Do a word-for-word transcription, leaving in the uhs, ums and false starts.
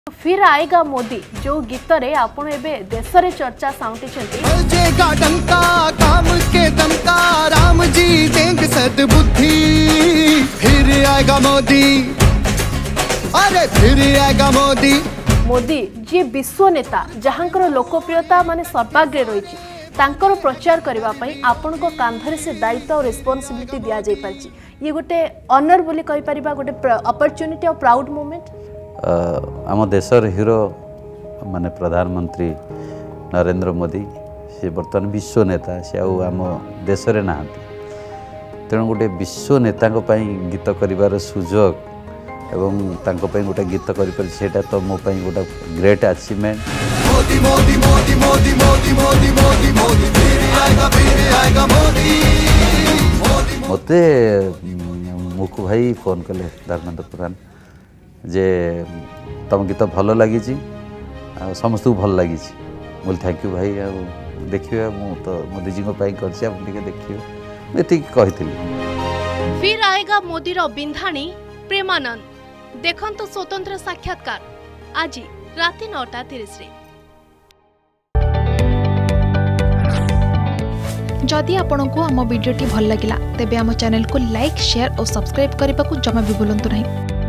फिर आएगा मोदी जो गीत रे आपण एबे देश रे चर्चा साउंटी डंका काम के दमका राम जी देंगे सद्बुद्धि फिर आएगा मोदी अरे फिर आएगा मोदी मोदी जी विश्व नेता जहांकर लोकप्रियता माने सर्वाग्रे रही तांकर प्रचार करबा पई आपण को कांधरे से दायित्व और रिस्पांसिबिलिटी दिया जाय पारची ये गोटे ऑनर बोली कहि परिबा गोटे अपॉर्चुनिटी और प्राउड मोमेंट आम देशर हिरो माने प्रधानमंत्री नरेंद्र मोदी से बर्तमान विश्व नेता से आम देश रे नहांती तेणु गोटे विश्व नेता गीत कर सुजोग एवं तांको पई गोटे गीत कर सेटा तो मो पई गोटे ग्रेट अचीवमेंट मोदी मोदी मोदी मोदी मोदी मोदी मोदी मोदी फिर आएगा फिर आएगा मोदी मते मुकु भाई फोन कले धर्मेंद्र प्रधान जे तुम गीत भल लगी समस्त को भल लगी बोल थैंक यू भाई देखिए मु तो मोदी जी कर देखिए कही फिर आएगा मोदी रो बिंधाणी प्रेमानंद देखंतु स्वतंत्र साक्षात्कार आज राति नौटा तीस रे। जदि आपंक आम भिडी भल लगा तेब आम चैनल को लाइक शेयर और सब्सक्राइब करने को जमा भी भूलु नहीं।